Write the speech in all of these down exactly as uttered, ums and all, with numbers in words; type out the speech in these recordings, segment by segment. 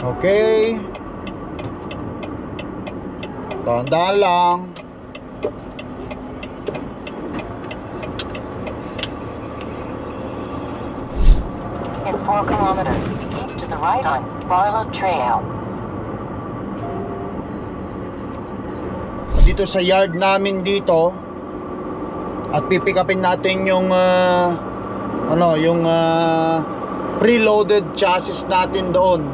Okay. Dahan-dahan lang. In four kilometers, keep to the right on Barlow Trail. Dito sa yard namin dito, at pipick upin natin yung uh, ano, yung uh, preloaded chassis natin doon.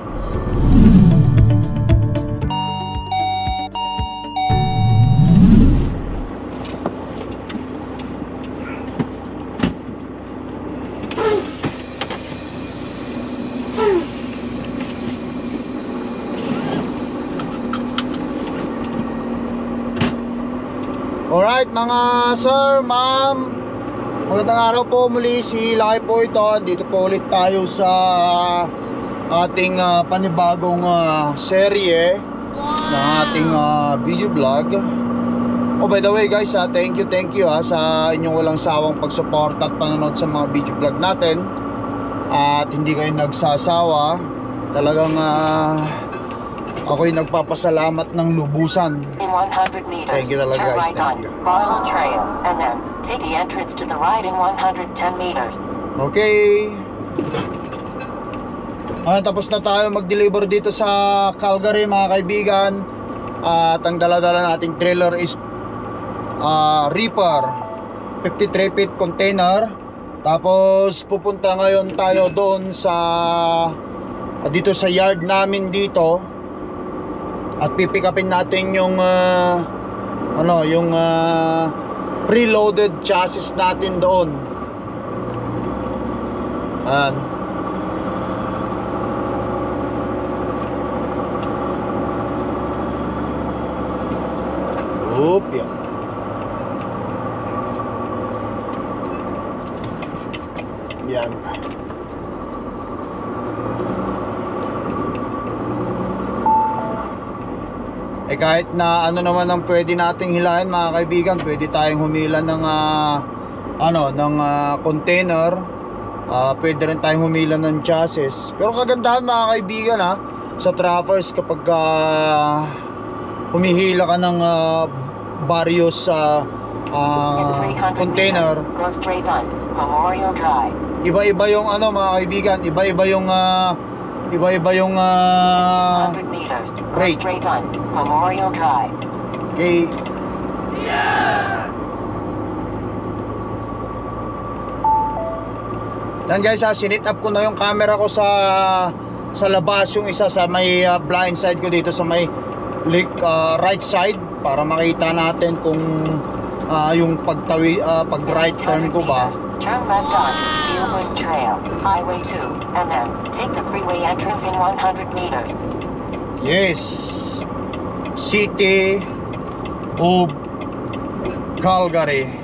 Alright mga sir, ma'am, magandang araw po muli, si Laki po ito. Dito po ulit tayo sa ating uh, panibagong uh, serye ng ating uh, video vlog. Oh, by the way guys, uh, thank you, thank you ha, sa inyong walang sawang pagsuporta at panonood sa mga video vlog natin. At hindi kayo nagsasawa. Talagang uh, ako'y nagpapasalamat ng lubusan. In one hundred meters, thank you talaga turn guys, right thank on you. Barlow Trail, and then take the entrance to the right in one hundred ten meters. Okay. Ah, tapos na tayo mag-deliver dito sa Calgary mga kaibigan. At ang dala-dala nating trailer is uh, Reaper fifty-three feet container. Tapos pupunta ngayon tayo doon sa uh, dito sa yard namin dito. At pipick upin natin yung uh, ano, yung uh, preloaded chassis natin doon. Ayan. Oop, yan. Yan. Eh kahit na ano naman ang pwede nating hilahin mga kaibigan, pwede tayong humila ng uh, ano, ng uh, container. Uh, pwede rin tayong humila ng chassis. Pero kagandahan mga kaibigan ha, sa traverse kapag uh, humihila ka ng uh, various uh, uh, container, go straight on Memorial Drive. Iba-iba yung ano mga kaibigan, iba-iba yung uh, iba-iba yung uh, two hundred meters, go rate. straight on Memorial Drive. Okay. Yan guys ha, sinit up ko na yung camera ko sa sa labas, yung isa sa may uh, blind side ko dito sa may uh, right side para makita natin kung uh, yung pagtawi uh, pag right turn ko ba. Turn left on Deerwood Trail, Highway two, and then take the freeway entrance in one hundred meters. Yes. City of Calgary.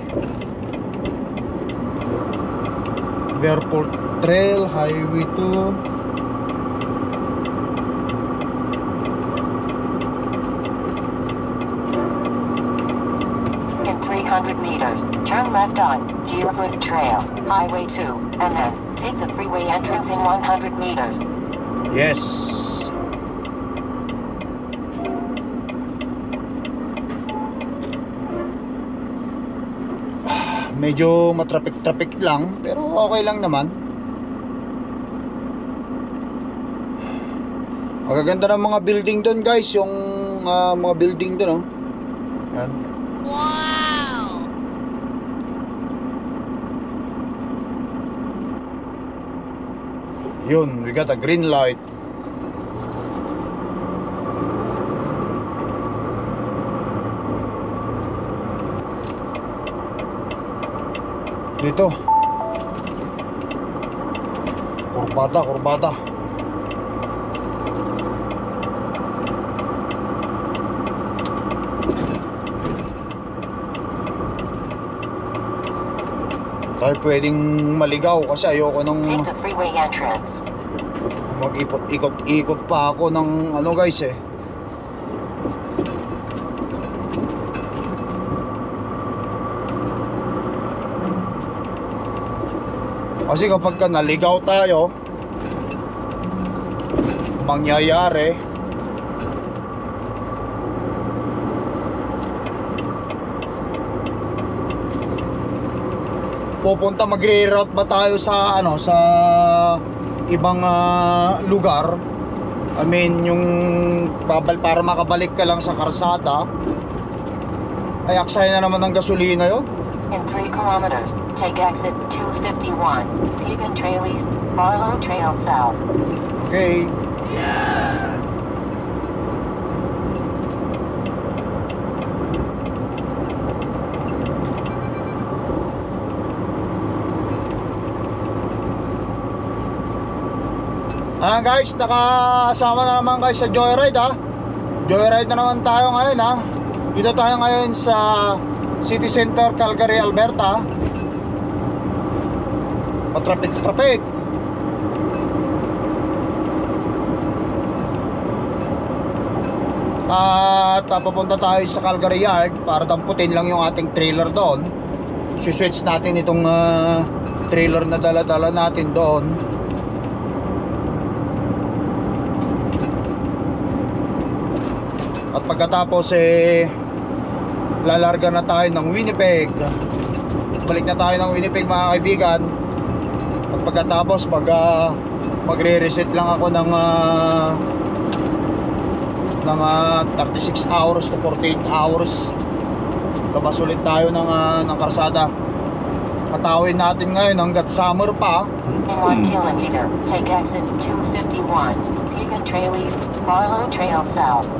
Airport Trail, Highway two. In three hundred meters, turn left on Deerwood Trail, Highway two, and then take the freeway entrance in one hundred meters. Yes. Medyo matraffic-traffic lang, pero okay lang naman. Magaganda ng mga building doon guys, yung uh, mga building doon oh. Yan. Wow! Yun, we got a green light. Dito. Kurbada, kurbada. Tayo pwedeng maligaw kasi ayoko nung Take the freeway entrance. mag-ikot-ikot pa ako ng ano guys eh. Kasi kapag ka naligaw tayo, mangyayari. Pupunta, magre-route ba tayo sa ano, sa ibang ah, lugar? I mean, yung babal para makabalik ka lang sa karsada. Ay, aksaya na naman ng gasolina yon. In three kilometers, take exit two fifty-one, Pagan Trail East, Barlow Trail South. Okay. Ah guys, nakasama na naman guys sa Joyride ha. Joyride na naman tayo ngayon ha. Dito tayo ngayon sa City Center, Calgary, Alberta. Patrapik na trapik. At uh, papunta tayo sa Calgary Yard para damputin lang yung ating trailer doon. Si-switch natin itong uh, trailer na dala-dala natin doon. At pagkatapos eh lalarga na tayo ng Winnipeg. Balik na tayo ng Winnipeg mga kaibigan. At pagkatapos mag uh, magre-reset lang ako ng uh, ng uh, thirty-six hours to forty-eight hours. Labas ulit tayo ng, uh, ng karsada. Patawin natin ngayon hanggat summer pa. In one kilometer, take exit two fifty-one, Pagan Trail East, Barlow Trail South.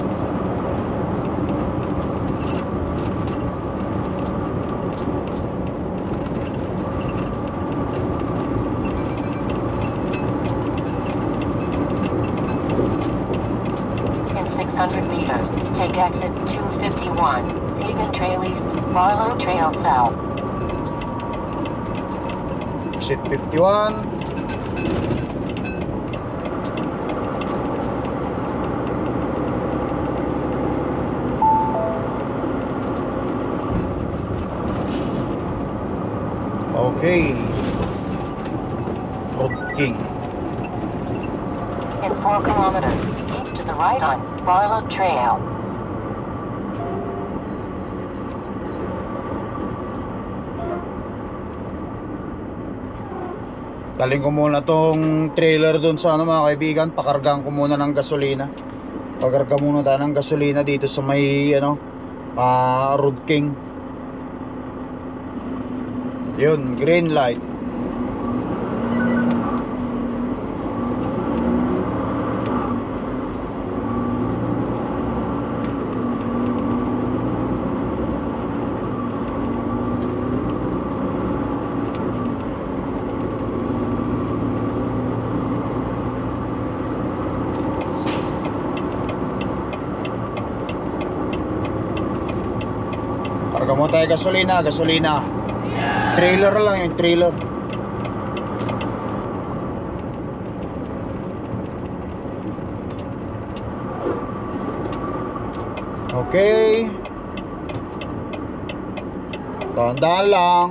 six hundred meters, take exit two fifty-one, Pagan Trail East, Barlow Trail South. Exit fifty-one. Okay. Road King. In four kilometers, keep to the right on Barlow Trail. Daling ko muna tong trailer dun sa ano mga kaibigan. Pakargaan ko muna ng gasolina. Pakarga muna tayo ng gasolina dito sa may ano uh, Road King. Yun, green light. Karga mo tayo gasolina, gasolina. Trailer lang yung trailer. Okay. Dahan-dahan lang.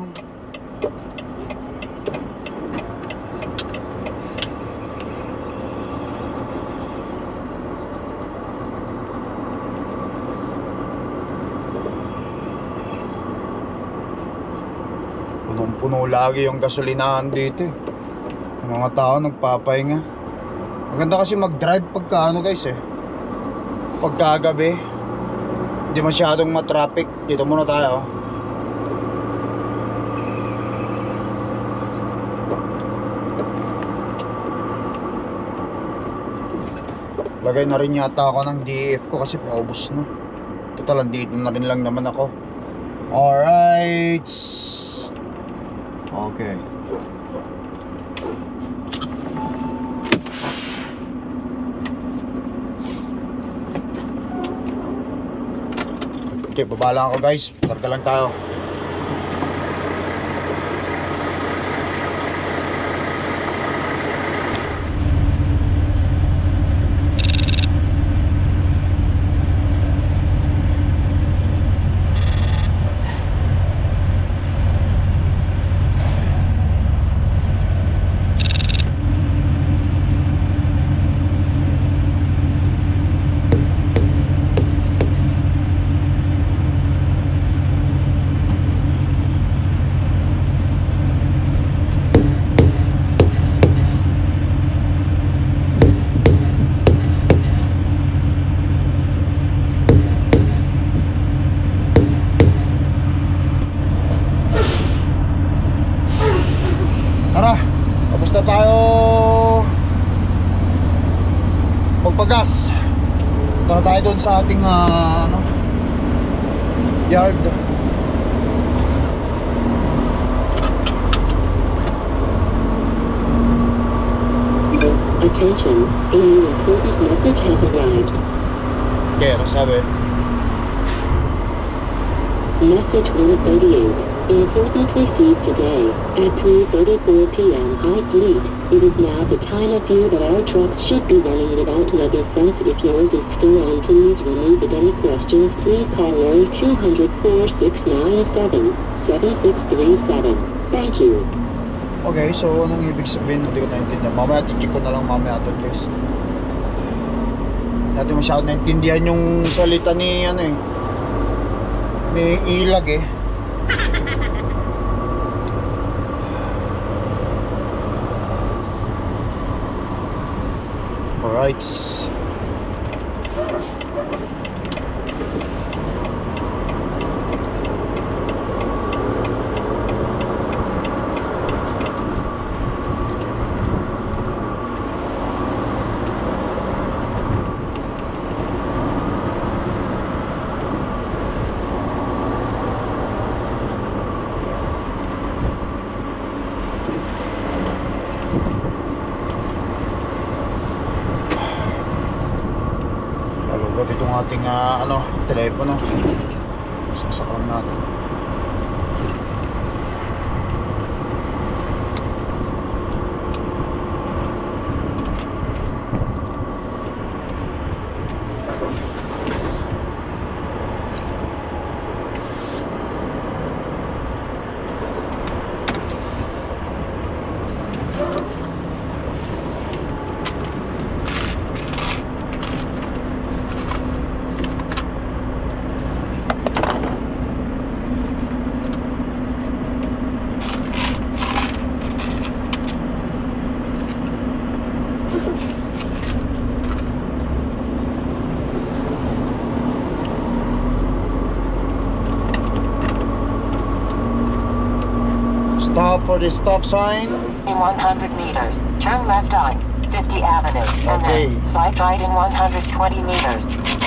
Punong-puno lagi yung gasolinahan dito eh. Yung mga tao nagpapahinga. Maganda kasi mag-drive pagka ano guys eh, pagkagabi. Hindi masyadong matraffic. Dito muna tayo. Lagay na rin yata ako ng D E F ko kasi paubos na. Total, dito na rin lang naman ako. Alright. Okay. Okay, baba lang ako guys. Targa lang tayo. magpagas. Punta na tayo doon sa ating uh, ano, yard. Attention, a new important message has arrived. Okay, ano sabi? Message one thirty-eight. Important received today at three thirty-four p m High Fleet. It is now the time of year that our trucks should be running without weather fence. If yours is still on, please remove it. Any questions, please call Roy two hundred, four six nine seven, seven six three seven. Thank you. Okay, so anong ibig sabihin? Hindi ko naintindihan. Mamaya titik ko na lang mamaya ito, guys. Hindi natin masyado naintindihan yung salita ni ano eh, ni Ilag eh. Alright. Palugot itong ating uh, ano, telepono. Sasaklang natin. Stop for the stop sign. In one hundred meters, turn left on fifty Avenue, and Okay. then slide right in one hundred twenty meters.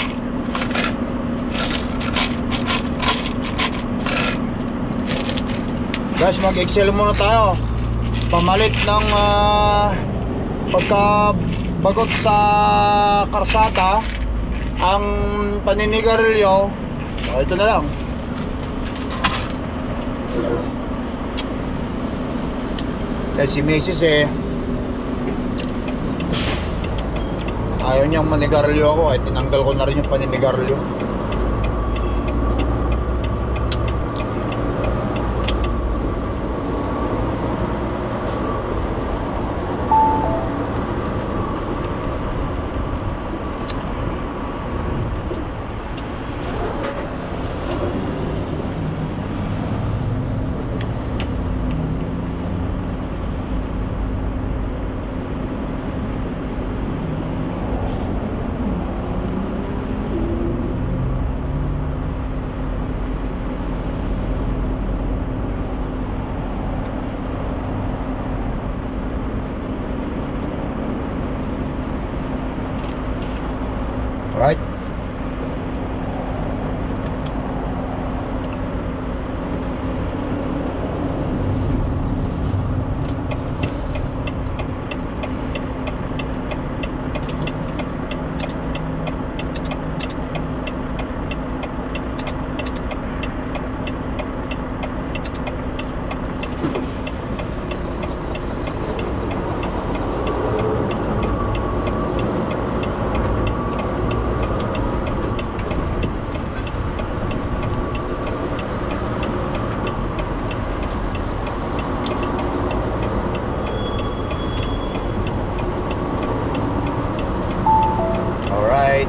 Guys, mag-excel muna tayo. Pamalit ng uh, pagka bagot sa karsada ang paninigarilyo. So, ito na lang. Dahil si Missus eh, ayaw niyang manigarilyo ako, eh tinanggal ko na rin yung paninigarilyo. Right? Alright.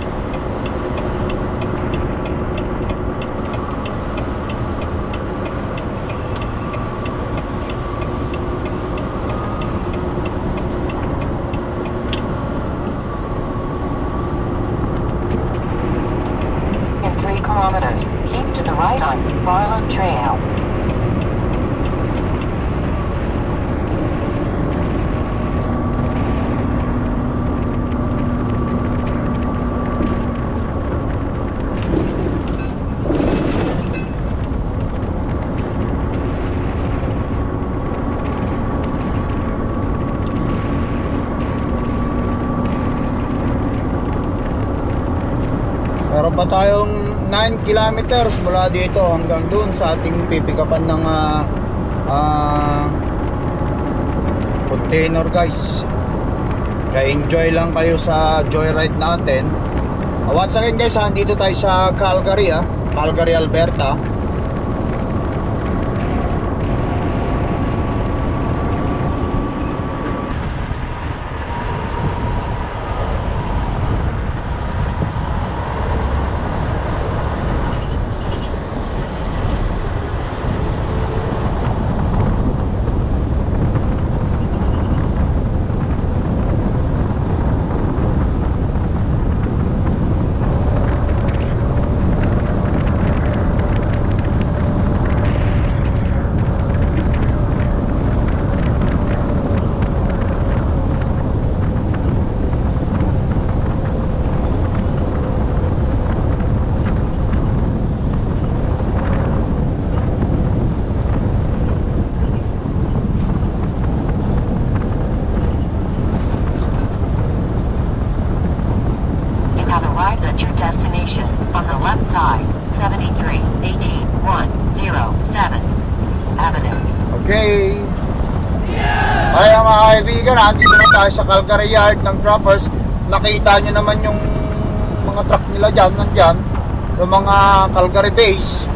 In three kilometers, keep to the right on Barlow Trail. Meron pa tayong nine kilometers mula dito hanggang dun sa ating pipikapan ng uh, uh, container guys. Kaya enjoy lang kayo sa joyride natin. uh, Once again guys, dito tayo sa Calgary, ah, Calgary, Alberta. At your destination on the left side, seventy-three eighteen one oh seven Avenue. Okay. Kaya mga kaibigan, andito na tayo sa Calgary Yard ng Truckers. Nakita nyo naman yung mga truck nila dyan, nandyan, yung mga Calgary base.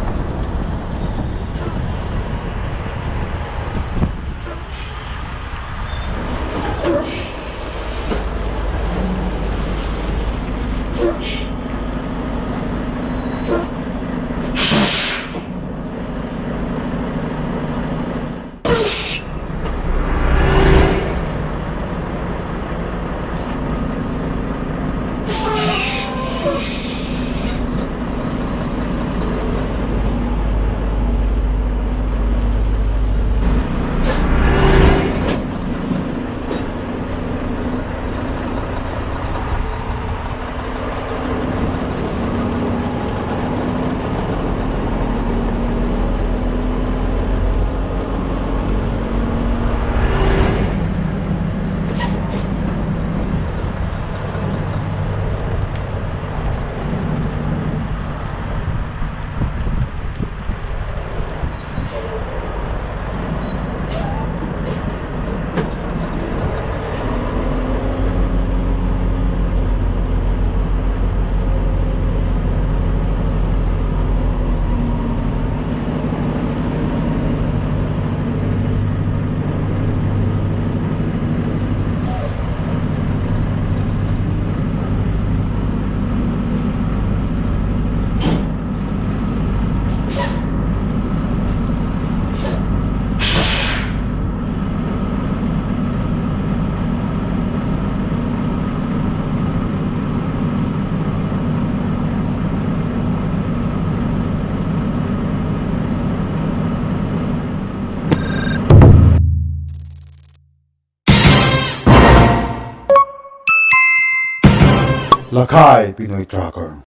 Lakay Pinoy Tracker.